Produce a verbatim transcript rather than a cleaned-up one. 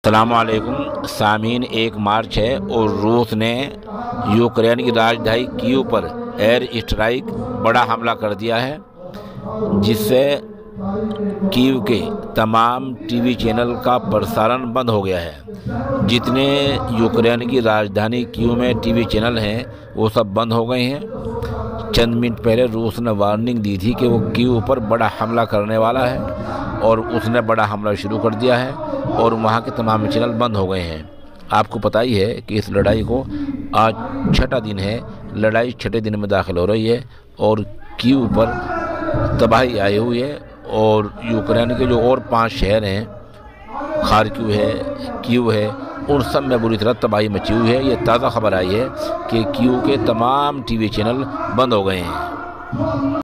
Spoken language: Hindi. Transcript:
अस्सलामुअलैकुम सामीन, एक मार्च है और रूस ने यूक्रेन की राजधानी कीव पर एयर स्ट्राइक बड़ा हमला कर दिया है, जिससे कीव के तमाम टीवी चैनल का प्रसारण बंद हो गया है। जितने यूक्रेन की राजधानी कीव में टीवी चैनल हैं वो सब बंद हो गए हैं। चंद मिनट पहले रूस ने वार्निंग दी थी कि वो कीव पर बड़ा हमला करने वाला है और उसने बड़ा हमला शुरू कर दिया है और वहाँ के तमाम चैनल बंद हो गए हैं। आपको पता ही है कि इस लड़ाई को आज छठा दिन है, लड़ाई छठे दिन में दाखिल हो रही है और कीव पर तबाही आई हुई है। और यूक्रेन के जो और पांच शहर हैं, खार्किव है, कीव है, उन सब में बुरी तरह तबाही मची हुई है। ये ताज़ा खबर आई है कि कीव के तमाम टीवी चैनल बंद हो गए हैं।